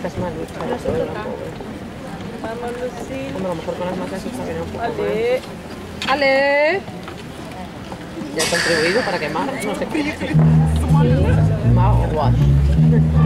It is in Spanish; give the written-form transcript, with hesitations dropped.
Estás mal, Lucille. Vamos, Lucille. Bueno, a lo mejor con las masas está bien un poco Ale. más. Ale. Ya he contribuido para quemar, no sé qué. Mouthwash.